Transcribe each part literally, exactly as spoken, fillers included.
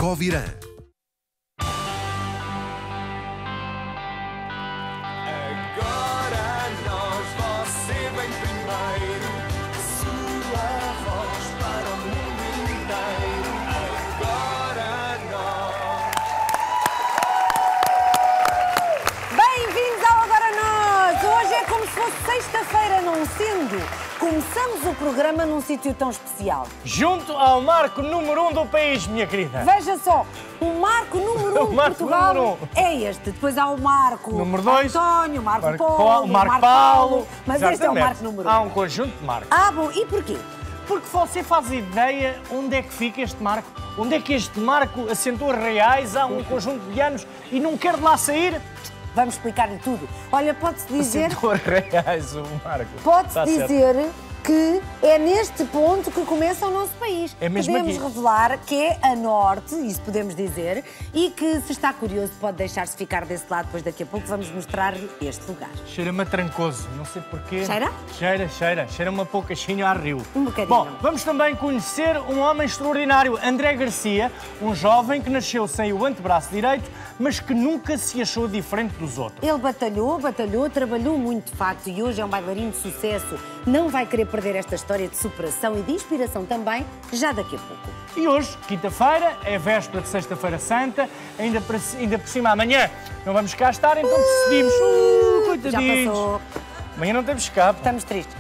Covirã. Agora nós, você vem primeiro, sua voz para o mundo inteiro. Agora nós. Bem-vindos ao Agora Nós! Hoje é como se fosse sexta-feira, não sendo? Começamos o programa num sítio tão especial. Junto ao marco número um do país, minha querida. Veja só, o marco número um de marco Portugal número um. é este. Depois há o marco Número dois. António, o marco, Marco Polo, Paulo, o Marco marco Paulo. Paulo. Mas este é o Exatamente. marco número um. Há um conjunto de marcos. Ah, bom, e porquê? Porque você faz ideia onde é que fica este marco? Onde é que este marco assentou reais há um conjunto de anos e não quer de lá sair? Vamos explicar-lhe tudo. Olha, pode-se dizer... Assentou reais o marco. Pode-se Está certo. dizer que é neste ponto que começa o nosso país. É mesmo podemos aqui. revelar que é a norte, isso podemos dizer, e que se está curioso pode deixar-se ficar desse lado, depois daqui a pouco vamos mostrar-lhe este lugar. Cheira-me a trancoso, não sei porquê. Cheira? Cheira, cheira. Cheira-me um pouquinho a rio. Um bocadinho. Bom, vamos também conhecer um homem extraordinário, André Garcia, um jovem que nasceu sem o antebraço direito, mas que nunca se achou diferente dos outros. Ele batalhou, batalhou, trabalhou muito de facto e hoje é um bailarino de sucesso. Não vai querer perder esta história de superação e de inspiração também, já daqui a pouco. E hoje, quinta-feira, é véspera de Sexta-feira Santa, ainda por, ainda por cima amanhã não vamos cá estar, então decidimos, uh, coitadinhos, Já passou. amanhã não temos escape. Estamos tristes.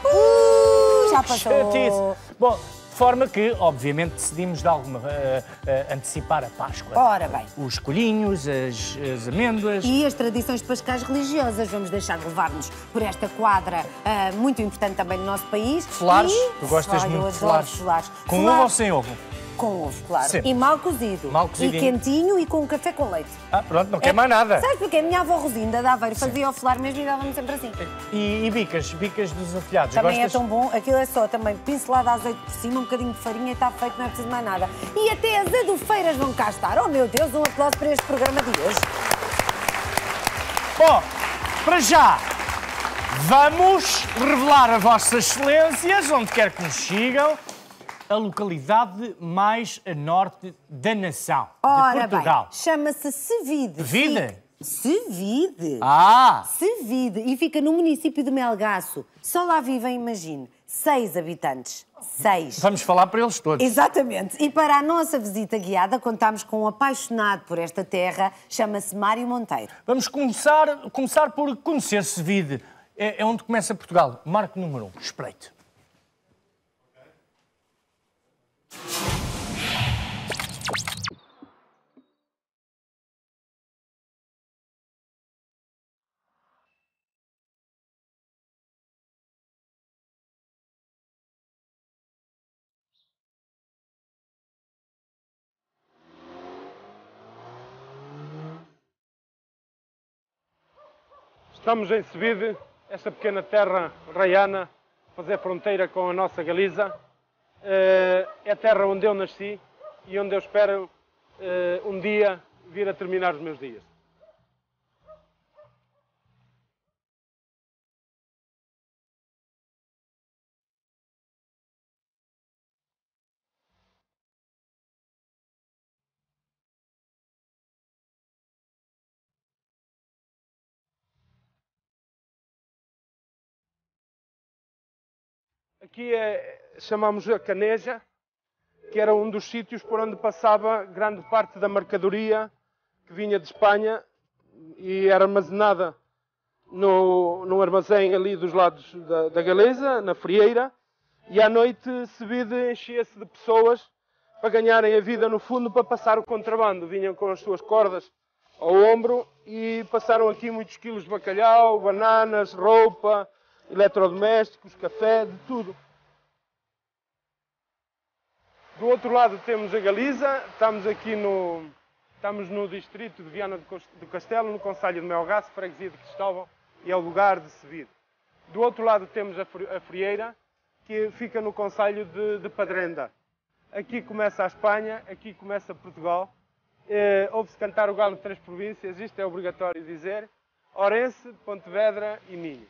Uh, já passou. Chatice. Bom, de forma que, obviamente, decidimos de alguma uh, uh, antecipar a Páscoa. Ora bem. Os colhinhos, as, as amêndoas. E as tradições pascais religiosas, vamos deixar de levar-nos por esta quadra uh, muito importante também no nosso país. Folares, E... tu gostas Ai, muito eu de adoro folares. folares. Com Folares ovo ou sem ovo? Com ovo, claro. Sempre. E mal cozido. Mal cozidinho. E quentinho e com um café com leite. Ah, pronto, não quer mais nada. Sabes porquê? A minha avó Rosinda da Aveiro fazia o folar mesmo e dava-me sempre assim. E, e bicas, bicas dos afilhados, Também gostas? é tão bom. Aquilo é só também pincelado de azeite por cima, um bocadinho de farinha e está feito, não é preciso mais nada. E até as adufeiras vão cá estar. Oh, meu Deus, um aplauso para este programa de hoje. Bom, para já, vamos revelar a vossas excelências, onde quer que nos sigam, a localidade mais a norte da nação, Ora de Portugal. bem, chama-se Sevide. Sevide? Sevide. Ah! Sevide. E fica no município de Melgaço. Só lá vivem, imagine, seis habitantes. Seis. Vamos falar para eles todos. Exatamente. E para a nossa visita guiada, contamos com um apaixonado por esta terra, chama-se Mário Monteiro. Vamos começar, começar por conhecer Sevide. É, é onde começa Portugal. Marco número um. Espreite. Estamos em Sevide, esta pequena terra raiana, fazer fronteira com a nossa Galiza. É a terra onde eu nasci e onde eu espero um dia vir a terminar os meus dias. Aqui é, chamamos a Caneja, que era um dos sítios por onde passava grande parte da mercadoria que vinha de Espanha e era armazenada no, no armazém ali dos lados da, da Galeza, na Frieira, e à noite Sevide enchia-se de pessoas para ganharem a vida no fundo para passar o contrabando. Vinham com as suas cordas ao ombro e passaram aqui muitos quilos de bacalhau, bananas, roupa, eletrodomésticos, café, de tudo. Do outro lado temos a Galiza, estamos aqui no, estamos no distrito de Viana do Castelo, no concelho de Melgaço, freguesia de Cristóvão, e é o lugar de Sevide. Do outro lado temos a Frieira, que fica no concelho de, de Padrenda. Aqui começa a Espanha, aqui começa Portugal. Eh, ouve-se cantar o galo de três províncias, isto é obrigatório dizer, Ourense, Pontevedra e Minho.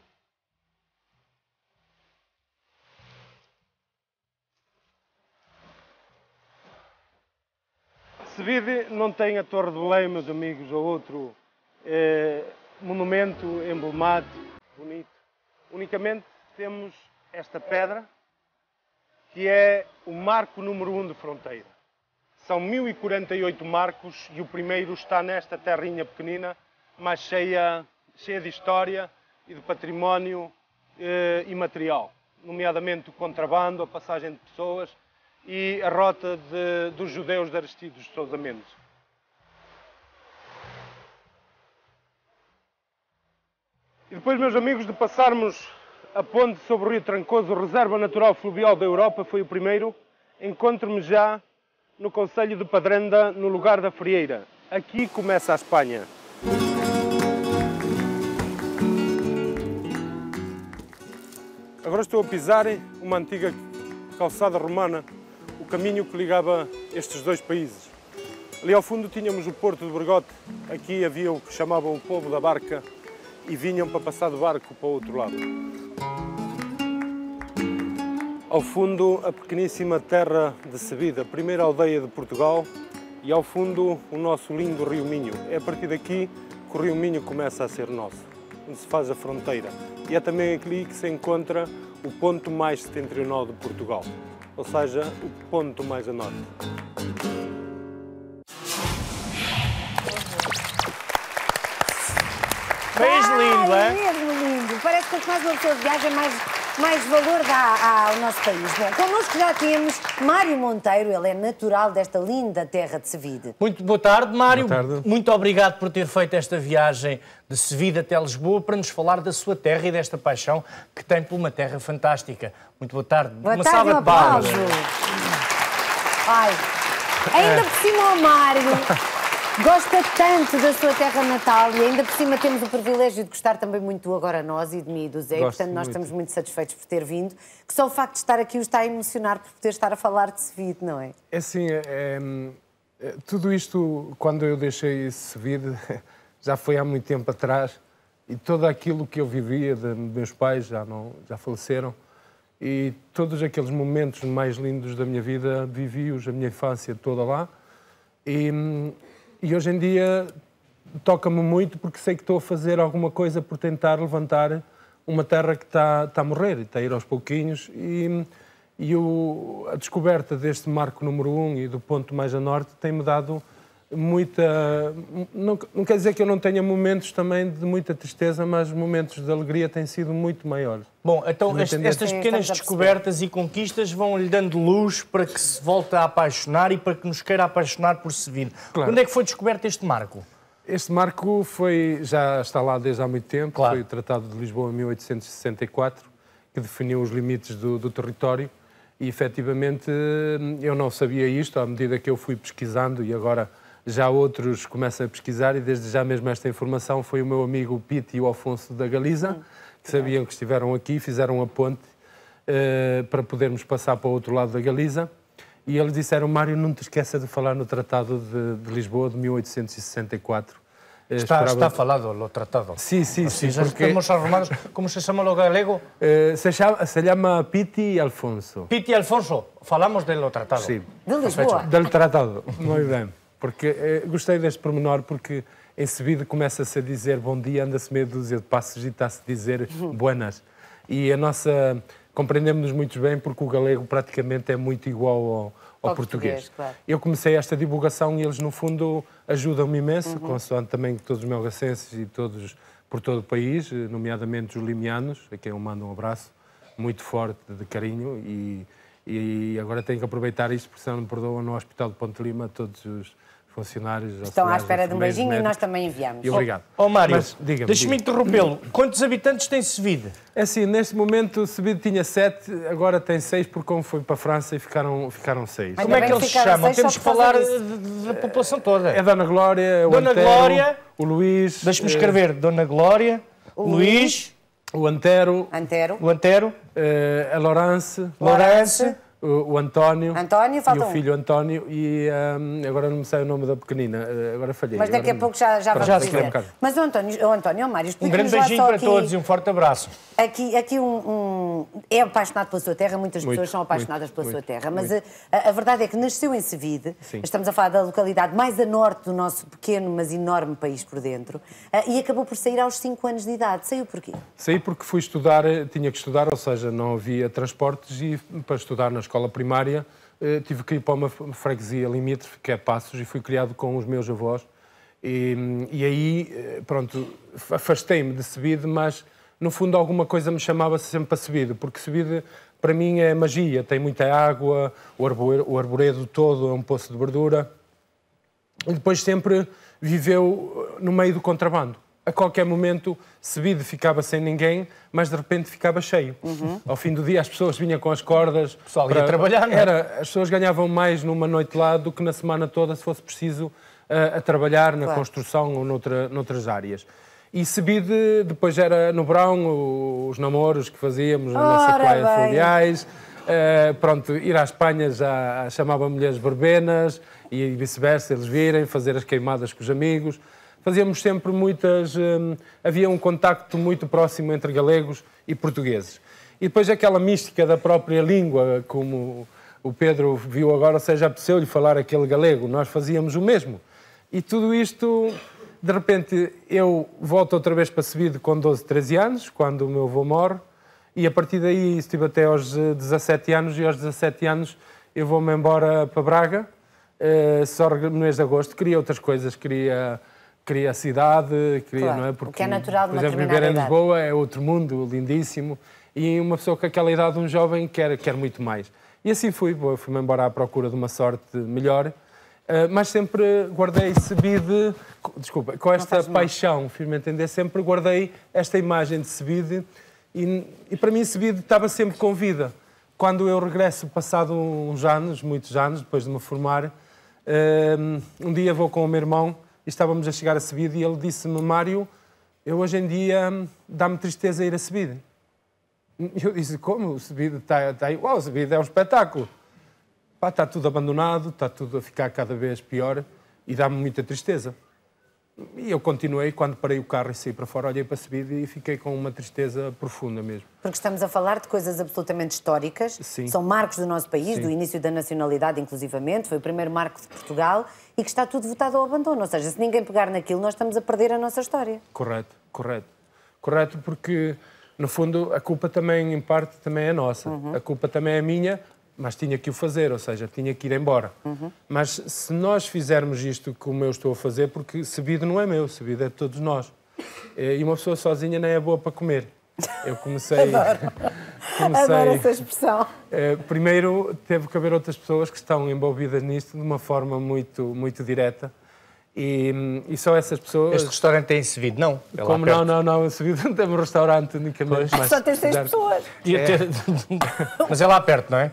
Sevide não tem a Torre de Belém, meus amigos, ou outro eh, monumento emblemático, bonito. Unicamente temos esta pedra, que é o marco número um de fronteira. São mil e quarenta e oito marcos e o primeiro está nesta terrinha pequenina, mas cheia, cheia de história e de património eh, imaterial, nomeadamente o contrabando, a passagem de pessoas e a rota de, dos judeus de Aristides de Sousa Mendes. E depois, meus amigos, de passarmos a ponte sobre o Rio Trancoso, Reserva Natural Fluvial da Europa, foi o primeiro, encontro-me já no concelho de Padrenda, no lugar da Frieira. Aqui começa a Espanha. Agora estou a pisar uma antiga calçada romana, o caminho que ligava estes dois países. Ali ao fundo tínhamos o Porto de Bergote, aqui havia o que chamavam o povo da barca e vinham para passar de barco para o outro lado. Ao fundo, a pequeníssima terra de Sevide, a primeira aldeia de Portugal, e ao fundo o nosso lindo Rio Minho. É a partir daqui que o Rio Minho começa a ser nosso, onde se faz a fronteira. E é também aqui que se encontra o ponto mais setentrional de Portugal, ou seja, o ponto mais a norte. Beijo lindo, Ai, é? mesmo lindo. Parece que quanto mais uma pessoa viaja, mais, mais valor dá ao nosso país. Bom, connosco já temos Mário Monteiro, ele é natural desta linda terra de Sevide. Muito boa tarde, Mário. Boa tarde. Muito obrigado por ter feito esta viagem de Sevide até Lisboa para nos falar da sua terra e desta paixão que tem por uma terra fantástica. Muito boa tarde. Boa uma tarde, salva um de palmas. aplauso. Ai, ainda por cima o Mário gosta tanto da sua terra natal e ainda por cima temos o privilégio de gostar também muito do Agora Nós e de mim e do Zé. Gosto Portanto, nós muito. estamos muito satisfeitos por ter vindo, que só o facto de estar aqui o está a emocionar por poder estar a falar de Sevide, não é? É assim, é, é, tudo isto, quando eu deixei Sevide, já foi há muito tempo atrás, e tudo aquilo que eu vivia de meus pais já, não, já faleceram, e todos aqueles momentos mais lindos da minha vida, vivi-os, a minha infância toda lá, e, e hoje em dia toca-me muito porque sei que estou a fazer alguma coisa por tentar levantar uma terra que está, está a morrer, está a ir aos pouquinhos, e, e o, a descoberta deste marco número um e do ponto mais a norte tem-me dado muita... Não, não quer dizer que eu não tenha momentos também de muita tristeza, mas momentos de alegria têm sido muito maiores. Bom, então Não este, entender. estas Sim, pequenas estamos a perceber. descobertas e conquistas vão-lhe dando luz para que se volte a apaixonar e para que nos queira apaixonar por Sevide. Claro. Quando é que foi descoberto este marco? Este marco foi, já está lá desde há muito tempo, Claro. foi o Tratado de Lisboa em mil oitocentos e sessenta e quatro, que definiu os limites do, do território e, efetivamente, eu não sabia isto à medida que eu fui pesquisando e agora já outros começam a pesquisar e desde já mesmo esta informação foi o meu amigo Pete e o Afonso da Galiza, que sabiam que estiveram aqui, fizeram a ponte uh, para podermos passar para o outro lado da Galiza. E eles disseram, Mário, não te esqueça de falar no Tratado de, de Lisboa de mil oitocentos e sessenta e quatro. Está, está falado o tratado. Sim, sim, sim. Já porque, estamos arrumados. Como se chama o galego? eh, se, chama, se llama Piti e Alfonso. Piti e Alfonso, falamos do tratado. Sim. De Lisboa. Del Tratado. Muito bem. Porque eh, gostei deste pormenor porque em Sevide começa-se a dizer bom dia, anda-se meia dúzia de passos e está-se a dizer buenas. E a nossa... Compreendemos-nos muito bem porque o galego praticamente é muito igual ao, ao Ao português. português, claro. Eu comecei esta divulgação e eles, no fundo, ajudam-me imenso, consoante também todos os melgacenses e todos por todo o país, nomeadamente os limianos, a quem eu mando um abraço muito forte de carinho e, e agora tenho que aproveitar isto porque senão me perdoam no Hospital de Ponte Lima todos os funcionários. Estão à auxiliares, espera de um enfermeiros, beijinho e nós médicos. também enviamos. E obrigado. Ó oh, Mário, Mas, diga-me, deixa-me diga-me. interrompê-lo. Quantos habitantes tem Sevide? É assim, neste momento Sevide tinha sete, agora tem seis, porque como foi para a França e ficaram, ficaram seis. Mas- Como é bem que que eles se ficaram chamam? seis só Temos que por causa falar disso. de- de- da população toda. É Dona Glória, é o Dona Antero, Glória. o Luís, Deixa-me eh, escrever. Dona Glória, O Luís, o Antero, Antero. o Antero, eh, a Laurence, Lourenço, o, o António, António, e falta o um. filho António e um, agora não me sai o nome da pequenina, uh, agora falhei. Mas daqui a agora pouco já, já Pronto, vamos já se dizer. lembra. Mas o António, o António, o Mário, Um explica-nos grande lá beijinho só para aqui, todos e um forte abraço. aqui, aqui um, um- é apaixonado pela sua terra, muitas Muito, pessoas são apaixonadas muito, pela sua muito, terra, mas muito. a, a verdade é que nasceu em Sevide, Sim. estamos a falar da localidade mais a norte do nosso pequeno, mas enorme país por dentro, ah, e acabou por sair aos cinco anos de idade. Saiu porquê? Saí porque fui estudar, tinha que estudar, ou seja, não havia transportes e para estudar na escola primária eh, tive que ir para uma freguesia limítrofe, que é Passos, e fui criado com os meus avós. E, e aí, eh, pronto, afastei-me de Sevide, mas no fundo alguma coisa me chamava sempre para Sevide, porque Sevide para mim é magia, tem muita água, o arvoredo, o arvoredo todo é um poço de verdura. E depois sempre viveu no meio do contrabando. A qualquer momento, Sevide ficava sem ninguém, mas de repente ficava cheio. Uhum. Ao fim do dia, as pessoas vinham com as cordas. O pessoal ia trabalhar, não é? Era, as pessoas ganhavam mais numa noite lá do que na semana toda, se fosse preciso, a, a trabalhar na Claro. construção ou noutra, noutras áreas. E Sevide, depois era no verão, os namoros que fazíamos na nossa Ora praia bem. fluviais. Uh, pronto, ir à Espanha já chamava mulheres verbenas e vice-versa, eles virem, fazer as queimadas com os amigos. Fazíamos sempre muitas... Um, havia um contacto muito próximo entre galegos e portugueses. E depois aquela mística da própria língua, como o Pedro viu agora, ou seja, apeteceu-lhe falar aquele galego, nós fazíamos o mesmo. E tudo isto, de repente, eu volto outra vez para Sevide com doze, treze anos, quando o meu avô morre, e a partir daí estive até aos dezassete anos, e aos dezassete anos eu vou-me embora para Braga, uh, só no mês de agosto. Queria outras coisas, queria, queria a cidade, queria, Claro, não é? o Porque, que é natural de por uma exemplo, viver determinada em idade. Lisboa é outro mundo, lindíssimo, e uma pessoa com aquela idade, um jovem, quer, quer muito mais. E assim fui, vou- fui-me embora à procura de uma sorte melhor, uh, mas sempre guardei Sevide, co- desculpa, com esta faz mal. paixão, firme entender, sempre guardei esta imagem de Sevide. E, e para mim, Sevide estava sempre com vida. Quando eu regresso, passado uns anos, muitos anos, depois de me formar, um, um dia vou com o meu irmão e estávamos a chegar a Sevide e ele disse-me: Mário, eu hoje em dia hum, dá-me tristeza ir a Sevide. E eu disse: como? O Sevide está, está aí? Uau, o Sevide é um espetáculo. Pá, está tudo abandonado, está tudo a ficar cada vez pior e dá-me muita tristeza. E eu continuei, quando parei o carro e saí para fora, olhei para Sevide e fiquei com uma tristeza profunda mesmo. Porque estamos a falar de coisas absolutamente históricas, Sim. são marcos do nosso país, Sim. do início da nacionalidade inclusivamente, foi o primeiro marco de Portugal e que está tudo votado ao abandono. Ou seja, se ninguém pegar naquilo, nós estamos a perder a nossa história. Correto, correto. Correto porque, no fundo, a culpa também, em parte, também é nossa. A culpa também é minha, mas tinha que o fazer, ou seja, tinha que ir embora. Mas se nós fizermos isto como eu estou a fazer, porque Sevide não é meu, Sevide é de todos nós. E uma pessoa sozinha nem é boa para comer. Eu comecei... comecei Adoro essa expressão. eh, primeiro, teve que haver outras pessoas que estão envolvidas nisto de uma forma muito, muito direta. E, e só essas pessoas... Este restaurante é em Sevide, não? É lá Como perto. não, não, não, em Sevide não temos restaurante unicamente. mas Só tem se seis quiser- pessoas. Ia ter- Mas é lá perto, não é?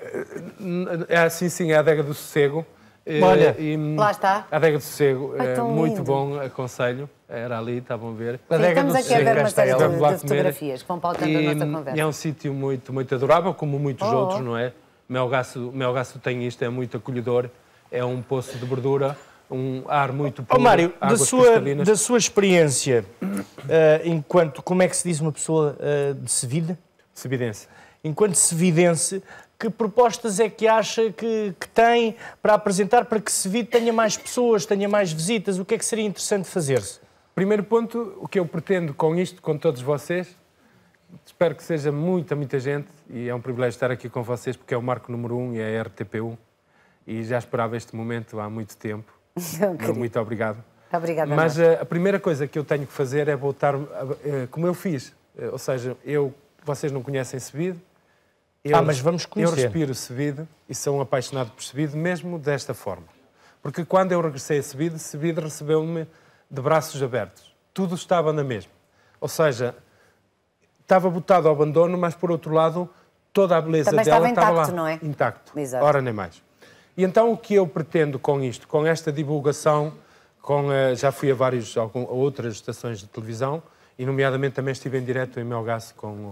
É assim, sim, é a Adega do Sossego. Eh, Olha, e, lá está. A Adega do Sossego, Ai, é tão muito lindo. bom, aconselho. Era ali, estavam a ver. A Sim, adega estamos do aqui a ver Sossego, uma esta é série ela. de, Vamos lá de comer. fotografias que vão pautando E, a nossa e conversa. é um sítio muito, muito adorável, como muitos Oh. outros, não é? Melgaço, Melgaço tem isto, é muito acolhedor. É um poço de verdura, um ar muito Ó puro, Mário, da águas sua, cristalinas. da sua experiência, eh, enquanto, como é que se diz uma pessoa eh, de Sevide? Sevidense. Enquanto sevidense, que propostas é que acha que, que tem para apresentar para que Sevide tenha mais pessoas, tenha mais visitas? O que é que seria interessante fazer-se? Primeiro ponto, o que eu pretendo com isto, com todos vocês, espero que seja muita, muita gente, e é um privilégio estar aqui com vocês, porque é o marco número um e é a R T P um, e já esperava este momento há muito tempo. querido. Muito obrigado. Obrigada. Mas Ana. eh, a primeira coisa que eu tenho que fazer é voltar, eh, como eu fiz. Eh, Ou seja, eu, vocês não conhecem Sevide. Eu, Ah, mas vamos conhecer. Eu respiro Sevide e sou um apaixonado por Sevide, mesmo desta forma. Porque quando eu regressei a Sevide, Sevide recebeu-me de braços abertos. Tudo estava na mesma. Ou seja, estava botado ao abandono, mas por outro lado, toda a beleza Também dela estava estava intacto, lá. não é? Intacto. Exato. Ora, nem mais. E então o que eu pretendo com isto, com esta divulgação, com, eh, já fui a, vários, algum- a outras estações de televisão, e nomeadamente também estive em direto em Melgaço com o,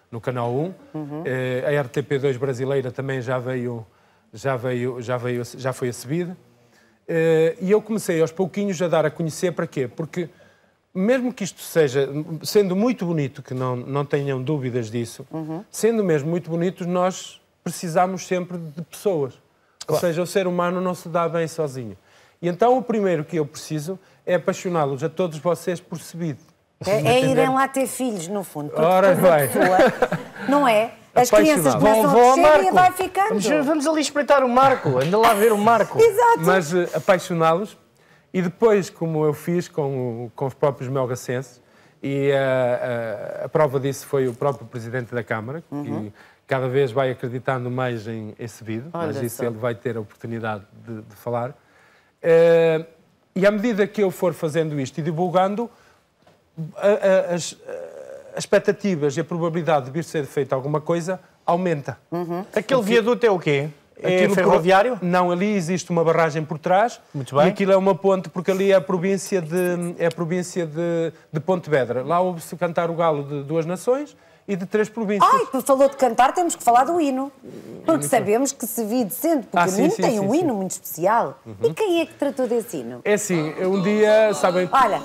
no Canal um. Uhum. Uh, a R T P dois brasileira também já veio, já veio, já veio, já foi acebida. Uh, e eu comecei aos pouquinhos a dar a conhecer para quê? Porque mesmo que isto seja, sendo muito bonito, que não, não tenham dúvidas disso, uhum. sendo mesmo muito bonito, nós precisamos sempre de pessoas. Claro. Ou seja, o ser humano não se dá bem sozinho. E então o primeiro que eu preciso é apaixoná-los a todos vocês por Sebide. É, é irem lá ter filhos, no fundo. Ora bem. Pessoa, não é? As crianças começam vão, a crescer e vai ficando. Vamos, vamos ali espreitar o Marco, anda lá ver o Marco. Exato. Mas uh, apaixoná-los e depois, como eu fiz com, o, com os próprios melgacenses, e uh, uh, a prova disso foi o próprio Presidente da Câmara, uhum. que cada vez vai acreditando mais em, em Sebide, mas isso só. Ele vai ter a oportunidade de, de falar. Uh, e à medida que eu for fazendo isto e divulgando, a, a, as, as expectativas e a probabilidade de vir ser feita alguma coisa aumenta. Uhum. Aquele Porque, viaduto é o quê? É ferroviário? Por, não, ali existe uma barragem por trás. Muito bem. E aquilo é uma ponte, porque ali é a província de, é a província de, de Pontevedra. Lá ouve-se cantar o galo de duas nações e de três províncias. Ai, falou de cantar, temos que falar do hino. Porque sabemos que Sebide, sendo pequenino, ah, sim, sim, tem sim, um sim. hino muito especial. Uhum. E quem é que tratou desse hino? É assim, um dia, sabem... Olha,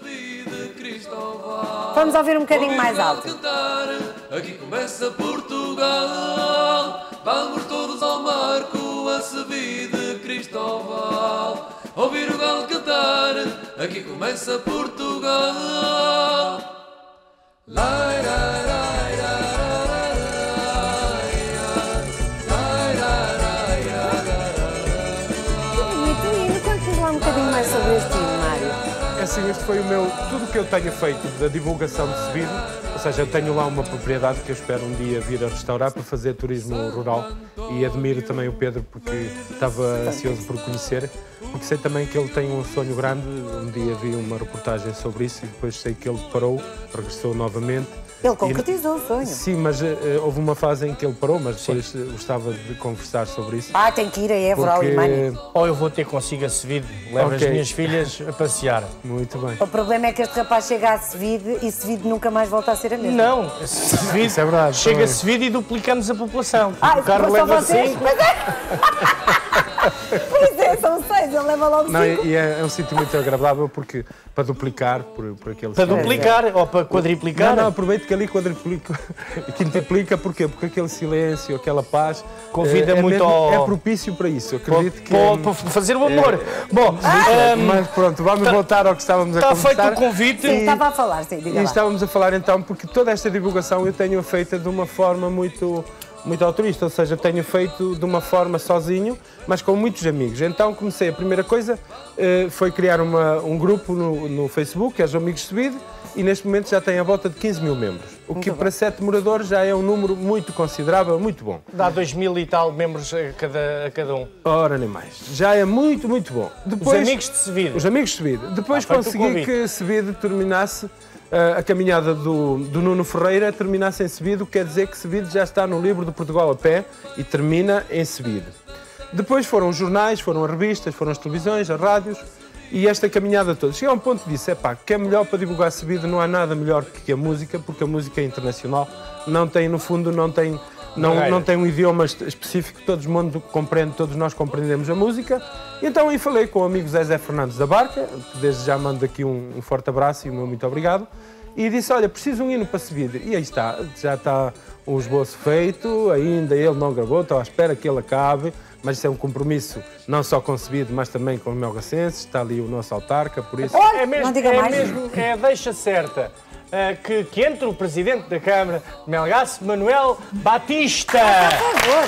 vamos ouvir um bocadinho mais alto. Aqui começa Portugal, vamos todos ao Marco, a Sebide Cristóval. Ouvir o galo cantar, aqui começa Portugal. Lai, lai, lai, conte-nos lá um bocadinho mais sobre este hino, Mário. É assim, este foi o meu... Tudo o que eu tenho feito da divulgação de Sebide, ou seja, eu tenho lá uma propriedade que eu espero um dia vir a restaurar para fazer turismo rural e admiro também o Pedro porque estava ansioso por conhecer, porque sei também que ele tem um sonho grande. Um dia vi uma reportagem sobre isso e depois sei que ele parou, regressou novamente. Ele concretizou o sonho. Sim, mas uh, houve uma fase em que ele parou, mas depois Sim. gostava de conversar sobre isso. Ah, tem que ir a Évora porque... ou Imani. Ou eu vou ter consigo a Sebide, levo okay. as minhas filhas a passear. Muito bem. O problema é que este rapaz chega a Sebide e Sebide nunca mais volta a ser a mesma. Não, Sebide, isso é verdade. Chega a Sebide e duplicamos a população. Ah, o carro leva cinco. Mas é... Pois é, são seis, ele leva logo não, cinco. E é, é um sítio muito agradável porque para duplicar por, por aquele Para silêncio. duplicar é. ou para quadriplicar? Não, não, aproveito que ali quadriplica e quintuplica, porquê? Porque aquele silêncio, aquela paz convida é, muito mesmo, ao... é propício para isso, eu acredito que... Para, para fazer o amor. É, Bom, ah, um, mas pronto, vamos tá, voltar ao que estávamos a conversar. Está feito o convite. Sim, estava a falar, sim, diga E lá. estávamos a falar então, porque toda esta divulgação eu tenho feita de uma forma muito... muito altruísta, ou seja, tenho feito de uma forma sozinho, mas com muitos amigos. Então comecei, a primeira coisa eh, foi criar uma, um grupo no, no Facebook, que é os Amigos de Sebide, e neste momento já tem a volta de quinze mil membros, o que para sete moradores já é um número muito considerável, muito bom. Dá dois mil e tal membros a cada, a cada um. Ora, nem mais. Já é muito, muito bom. Depois, os Amigos de Sebide. Os Amigos de Sebide. Depois ah, consegui que Sebide terminasse a caminhada do, do Nuno Ferreira terminasse em Sebide, quer dizer que Sebide já está no livro de Portugal a pé e termina em Sebide. Depois foram os jornais, foram as revistas, foram as televisões, as rádios e esta caminhada toda. Cheguei a um ponto e disse, epá, que é melhor para divulgar Sebide, não há nada melhor que a música, porque a música é internacional, não tem, no fundo, não tem, não, não tem um idioma específico, todo o mundo compreende, todos nós compreendemos a música. E então aí falei com o amigo Zé Zé Fernandes da Barca, que desde já mando aqui um, um forte abraço e um meu muito obrigado, e disse, olha, preciso um hino para Sebide. E aí está, já está um esboço feito, ainda ele não gravou, estou à espera que ele acabe, mas isso é um compromisso não só com Sebide, mas também com os melgacenses, está ali o nosso autarca, por isso... É mesmo, não diga é mais. mesmo, é a deixa certa. Uh, que, que entre o Presidente da Câmara de Melgaço, Manuel Batista. Por favor.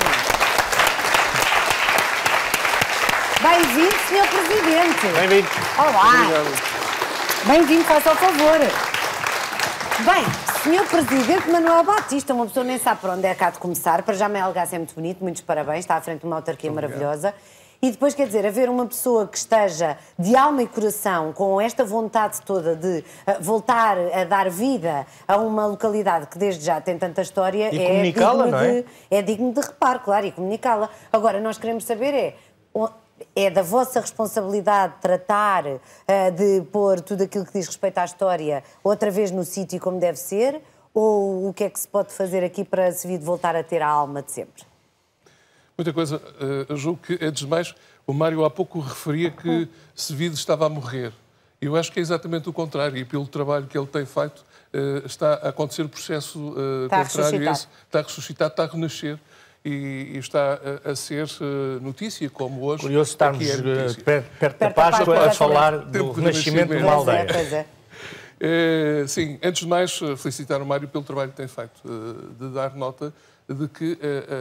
Bem-vindo, senhor Presidente. Bem-vindo. Olá. Bem-vindo, faça o favor. Bem, senhor Presidente Manuel Batista, uma pessoa nem sabe por onde é cá de começar. Para já Melgaço é muito bonito, muitos parabéns, está à frente de uma autarquia maravilhosa. E depois, quer dizer, haver uma pessoa que esteja de alma e coração com esta vontade toda de uh, voltar a dar vida a uma localidade que desde já tem tanta história, e é comunicá-la, digno não é? de, é digno de reparo, claro, e comunicá-la. Agora, nós queremos saber é... É da vossa responsabilidade tratar uh, de pôr tudo aquilo que diz respeito à história outra vez no sítio como deve ser? Ou o que é que se pode fazer aqui para Sevido voltar a ter a alma de sempre? Muita coisa. Uh, julgo que, antes de mais, o Mário há pouco referia que Sevido estava a morrer. Eu acho que é exatamente o contrário, e pelo trabalho que ele tem feito, uh, está a acontecer o processo uh, está contrário a a esse. Está a ressuscitar, está a renascer. E, e está a, a ser uh, notícia, como hoje. Curioso estarmos é perto, perto, perto da da Páscoa, Páscoa a exatamente. falar do renascimento de uma aldeia. Pois é, Uh, sim, antes de mais, uh, felicitar o Mário pelo trabalho que tem feito, uh, de dar nota de que uh,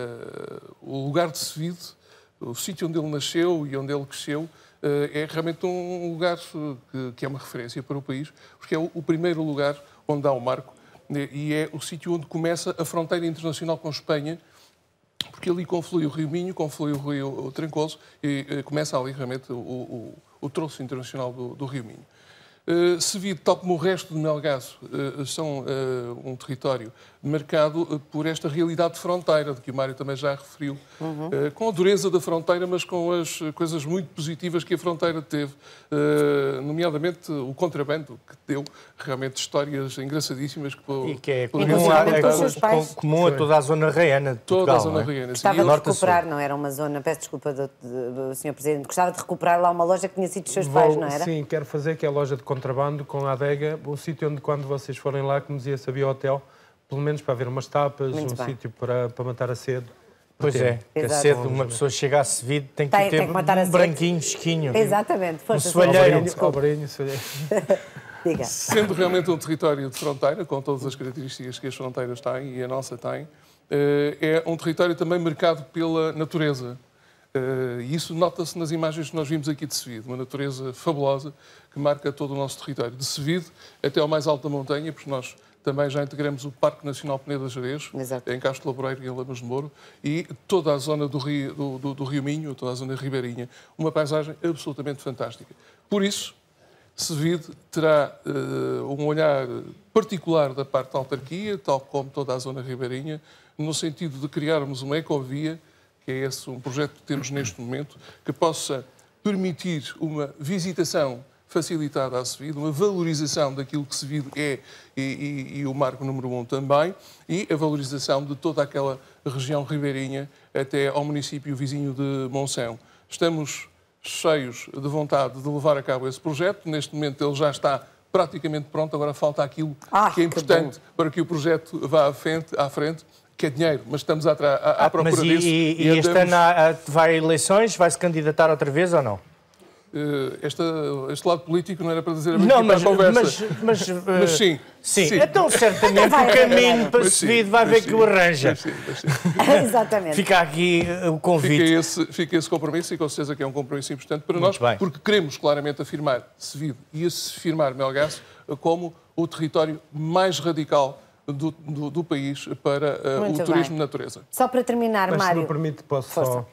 uh, o lugar de Sevido, o sítio onde ele nasceu e onde ele cresceu, uh, é realmente um lugar uh, que, que é uma referência para o país, porque é o, o primeiro lugar onde há o marco uh, e é o sítio onde começa a fronteira internacional com Espanha, porque ali conflui o Rio Minho, conflui o Rio Trancoso e uh, começa ali realmente o, o, o troço internacional do, do Rio Minho. Uh, Sevido, tal como o resto de Melgaço, uh, são uh, um território marcado uh, por esta realidade de fronteira, de que o Mário também já referiu, uhum. uh, com a dureza da fronteira, mas com as uh, coisas muito positivas que a fronteira teve, uh, nomeadamente o contrabando, que deu realmente histórias engraçadíssimas. Que, e que é comum, comum, a, a, é comum a toda a zona reiana de Portugal. Toda a zona não é? reiana. Gostava de recuperar, não era uma zona, peço desculpa do, do, do senhor Presidente, gostava de recuperar lá uma loja que tinha sido dos seus Vou, pais, não era? Sim, quero fazer, que é a loja de contrabando com a adega, um sítio onde quando vocês forem lá, como dizia, sabia o hotel, pelo menos para ver umas tapas, Muito um bem. sítio para, para matar a sede. Pois é, que a Exato. sede de uma pessoa chega a Sevido tem que Tem- ter tem que matar a um sede. branquinho fresquinho. Exatamente, força. Um soalheiro. senhor Obreirinho, Presidente, obreirinho, soalheiro. desculpe. Diga. Sendo realmente um território de fronteira, com todas as características que as fronteiras têm e a nossa tem, eh, é um território também marcado pela natureza. Eh, E isso nota-se nas imagens que nós vimos aqui de Sevido, uma natureza fabulosa que marca todo o nosso território. De Sevido até ao mais alto da montanha, porque nós também já integramos o Parque Nacional Peneda Gerês, Exato. em Castro Laboreiro e em Lamas de Moro, e toda a zona do Rio, do, do, do Rio Minho, toda a zona ribeirinha. Uma paisagem absolutamente fantástica. Por isso, Sevido terá uh, um olhar particular da parte da autarquia, tal como toda a zona ribeirinha, no sentido de criarmos uma ecovia, que é esse um projeto que temos neste momento, que possa permitir uma visitação facilitada a Sevido, uma valorização daquilo que Sevido é e, e, e o marco número um também, e a valorização de toda aquela região ribeirinha até ao município vizinho de Monção. Estamos cheios de vontade de levar a cabo esse projeto. Neste momento ele já está praticamente pronto, agora falta aquilo Ah, que é que importante que para que o projeto vá à frente, à frente, que é dinheiro, mas estamos à, à, à procura Mas e, disso. e, e este andamos- ano há- vai a eleições? Vai-se candidatar outra vez ou não? Eh, esta, este lado político não era para dizer a Não, mas, a conversa. mas, mas, uh, Mas sim, sim. sim. Então, certamente, Vai o haver, caminho para Mas sim, Sevido vai mas ver sim, que o arranja. mas sim, mas sim. Exatamente. Fica aqui uh, o Fica convite. esse, fica esse compromisso e com certeza que é um compromisso importante para nós, bem. porque queremos claramente afirmar Sevido e afirmar Melgaço como o território mais radical do, do, do país para uh, Muito o turismo bem. de natureza. Só para terminar, Mas se Mário, me permite, posso Força. só...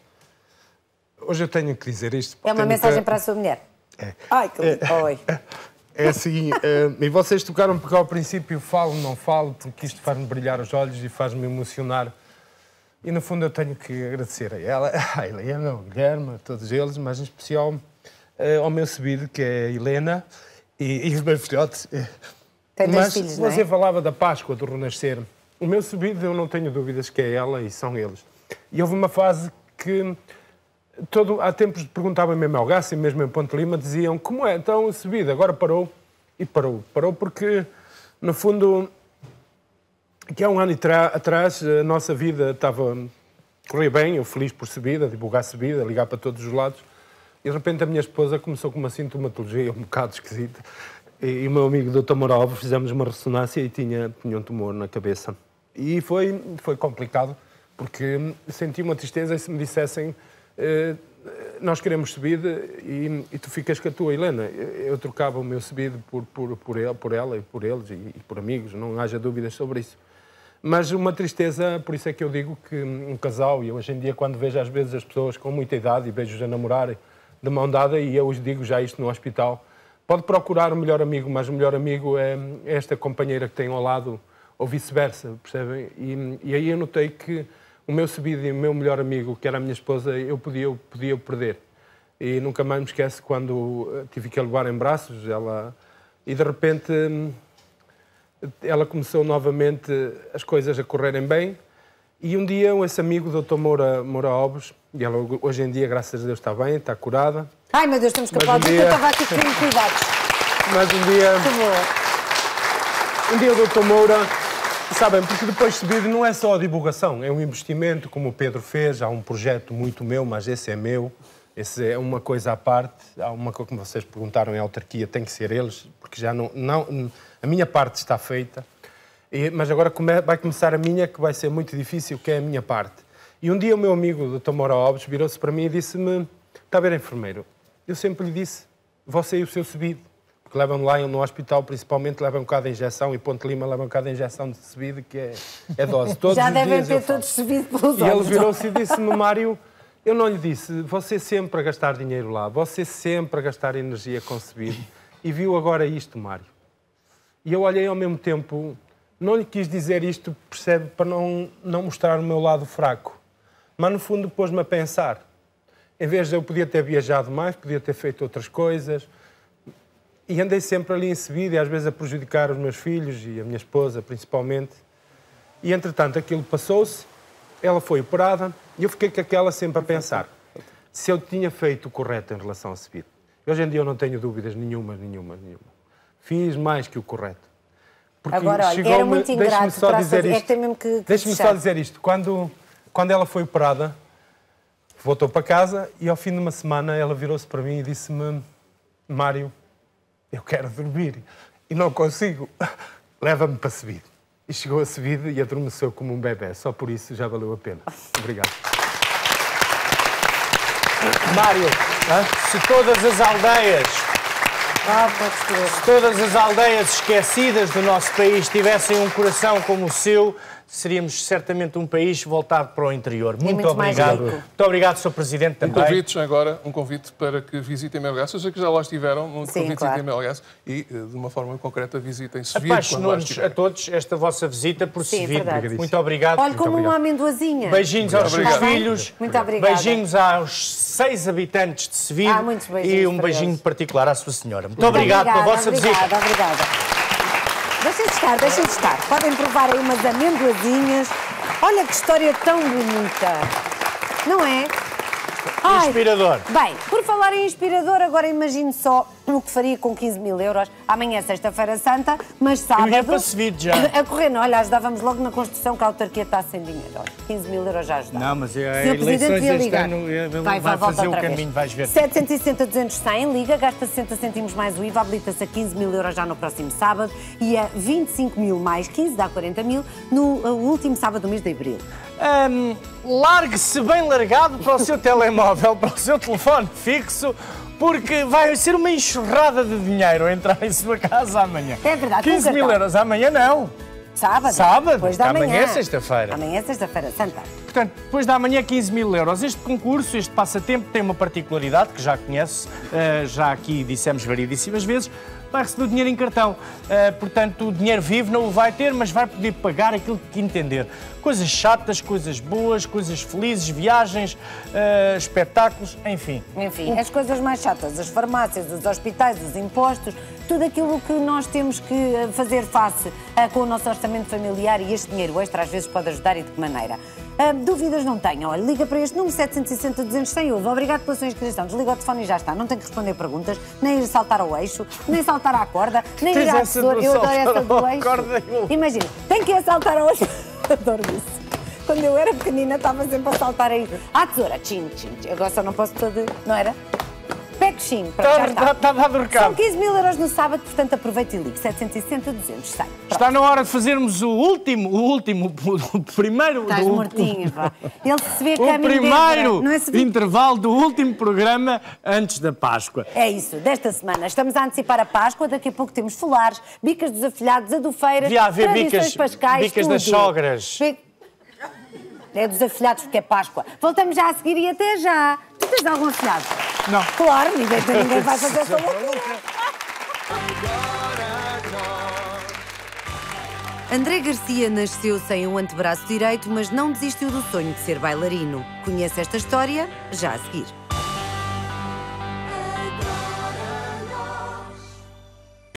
Hoje eu tenho que dizer isto. é uma tenho mensagem que- para a sua mulher. Ai, que lindo. Oi. É assim, eh, e vocês tocaram porque ao princípio falo, não falo, porque isto faz-me brilhar os olhos e faz-me emocionar. E no fundo eu tenho que agradecer a ela, à Helena, ao Guilherme, a todos eles, mas em especial eh, ao meu Sevido, que é a Helena, e, e os meus filhotes. Tem dois Mas filhos, não você é? falava da Páscoa, do Renascer. O meu Sevido, eu não tenho dúvidas que é ela e são eles. E houve uma fase que... Todo, há tempos perguntavam-me em Melgaço e mesmo em Ponte Lima, diziam como é, então o Sevido agora parou. E parou. Parou porque, no fundo, que há um ano atrás a nossa vida estava... Corria bem, eu feliz por Sevido, a divulgar Sevido, a ligar para todos os lados. E de repente a minha esposa começou com uma sintomatologia um bocado esquisita. E, e o meu amigo doutor Moralvo fizemos uma ressonância e tinha, tinha um tumor na cabeça. E foi, foi complicado, porque senti uma tristeza e se me dissessem Uh, nós queremos Sevido e, e tu ficas com a tua Helena. Eu, eu trocava o meu Sevido por, por, por, ele, por ela e por eles e, e por amigos, não haja dúvidas sobre isso. Mas uma tristeza, por isso é que eu digo que um casal, e eu hoje em dia quando vejo às vezes as pessoas com muita idade e vejo-os a namorarem de mão dada, e eu os digo já isto no hospital, pode procurar o melhor amigo, mas o melhor amigo é esta companheira que tem ao lado, ou vice-versa, percebem? E, e aí eu notei que o meu Sevido e o meu melhor amigo, que era a minha esposa, eu podia, eu podia perder. E nunca mais me esqueço quando tive que a levar em braços, ela... E de repente ela começou novamente as coisas a correrem bem. E um dia esse amigo, o doutor Moura, Moura Alves, e ela hoje em dia, graças a Deus, está bem, está curada. Ai, meu Deus, estamos capazes. um dia... Eu estava aqui com cuidados. Mas um dia... Por favor. Um dia o doutor Moura, sabem, porque depois de subir não é só a divulgação, é um investimento, como o Pedro fez, há um projeto muito meu, mas esse é meu, esse é uma coisa à parte, há uma coisa, como vocês perguntaram, em autarquia, tem que ser eles, porque já não... não a minha parte está feita. E, mas agora come, vai começar a minha, que vai ser muito difícil, que é a minha parte. E um dia o meu amigo, o doutor Moura Alves, virou-se para mim e disse-me: está a ver, enfermeiro? Eu sempre lhe disse: você e o seu subido. Porque levam lá no hospital, principalmente, levam um bocado de injeção, e Ponte Lima levam um bocado de injeção de subido, que é, é dose. Todos Já os devem dias ter eu todos faço. subido pelos E ele olhos. virou-se e disse-me: Mário, eu não lhe disse, você sempre a gastar dinheiro lá, você sempre a gastar energia com subido. E viu agora isto, Mário. E eu olhei ao mesmo tempo... Não lhe quis dizer isto, percebe, para não, não mostrar o meu lado fraco. Mas, no fundo, pôs-me a pensar. Em vez de eu podia ter viajado mais, podia ter feito outras coisas. E andei sempre ali em Sevilha, e às vezes a prejudicar os meus filhos e a minha esposa, principalmente. E, entretanto, aquilo passou-se, ela foi operada, e eu fiquei com aquela sempre a pensar se eu tinha feito o correto em relação a Sevilha. Hoje em dia eu não tenho dúvidas nenhumas, nenhumas, nenhuma. Fiz mais que o correto. Porque agora, olha, era muito ingrato só para dizer fazer, isto. é que tem mesmo que, que Deixe-me só dizer isto. Quando, quando ela foi operada, voltou para casa e ao fim de uma semana ela virou-se para mim e disse-me: Mário, eu quero dormir e não consigo. Leva-me para Sevilha. E chegou a Sevilha e adormeceu como um bebê. Só por isso já valeu a pena. Obrigado. Mário, se todas as aldeias... Ah, pode ser. Se todas as aldeias esquecidas do nosso país tivessem um coração como o seu, seríamos certamente um país voltado para o interior. Muito, muito mais obrigado. rico. Muito obrigado, senhor Presidente, Um também. convite, já agora, um convite para que visitem Melgaço. Eu sei que já lá estiveram, um Sim, convite claro. visitem Melgaço e, de uma forma concreta, visitem Sevilha quando lá Apaixonou-nos a estiverem. todos esta vossa visita por Sim, Sevilha. verdade. Muito obrigado. Olha, como obrigado. uma amendoazinha. Beijinhos aos seus Obrigado. filhos. Muito obrigada. Beijinhos aos seis habitantes de Sevilha. Ah, muitos beijinhos e um para beijinho eles. particular à sua senhora. Muito, Muito obrigado pela vossa obrigada, visita. Obrigada, Deixem de estar, deixem de estar. Podem provar aí umas amendoazinhas. Olha que história tão bonita. Não é? Ai, Inspirador. Bem, por falar em inspirador, agora imagino só o que faria com quinze mil euros. Amanhã é sexta-feira santa, mas sábado... Eu ia para Sevilha já. A correr, não, olha, ajudávamos logo na construção, que a autarquia está sem dinheiro. Olha, quinze mil euros já ajudava. Não, mas a Senhor Presidente eleições devia este ligar. ano eh, Vai, vai volta fazer o outra vez. caminho, vais ver. setecentos e sessenta, duzentos, cem, liga, gasta sessenta cêntimos mais o I V A, habilita-se a quinze mil euros já no próximo sábado e a vinte e cinco mil mais quinze, dá quarenta mil, no uh, último sábado do mês de abril. Hum, largue-se bem largado para o seu telemóvel, para o seu telefone fixo, porque vai ser uma enxurrada de dinheiro a entrar em sua casa amanhã. É verdade, com quinze mil cartão. euros amanhã não. Sábado? Sábado? Depois da Amanhã manhã. é sexta-feira. Amanhã é sexta-feira santa. Portanto, depois da manhã quinze mil euros. Este concurso, este passatempo tem uma particularidade que já conhece, uh, já aqui dissemos variedíssimas vezes, vai receber o dinheiro em cartão. Uh, portanto, o dinheiro vivo não o vai ter, mas vai poder pagar aquilo que entender. Coisas chatas, coisas boas, coisas felizes, viagens, uh, espetáculos, enfim. Enfim, as coisas mais chatas, as farmácias, os hospitais, os impostos, tudo aquilo que nós temos que uh, fazer face uh, com o nosso orçamento familiar, e este dinheiro extra às vezes pode ajudar, e de que maneira? Uh, dúvidas não tenham. Olha, liga para este número setecentos e sessenta, duzentos, cem, ouve. Obrigado pela sua inscrição. Desliga o telefone e já está. Não tem que responder perguntas, nem ir saltar ao eixo, nem saltar à corda, nem Tens ir à essa do tesoura. Eu adoro saltar essa do à eixo. corda, eu- Imagina, tem que ir saltar ao eixo. Adoro isso. Quando eu era pequenina estava sempre a saltar aí. À tesoura, tchim, tchim, tchim. Agora só não posso todo... Não era? Pechinho, pronto, já está. Está dado o São recado. quinze mil euros no sábado, portanto aproveite e ligue. setecentos e sessenta, duzentos, cem. Pronto. Está na hora de fazermos o último, o último, o primeiro... Estás do- mortinho, pá. Ele se vê O caminho primeiro dentro, não é? Se vê- intervalo do último programa antes da Páscoa. É isso, desta semana. Estamos a antecipar a Páscoa, daqui a pouco temos folares, bicas dos afilhados, adufeiras, Devia haver tradições bicas- pascais, bicas tudo. das sogras. Bi- É dos afilhados porque é Páscoa. Voltamos já a seguir e até já. Tu tens algum afilhado? Não. Claro, ninguém, ninguém vai fazer essa loucura. André Garcia nasceu sem um antebraço direito, mas não desistiu do sonho de ser bailarino. Conhece esta história já a seguir.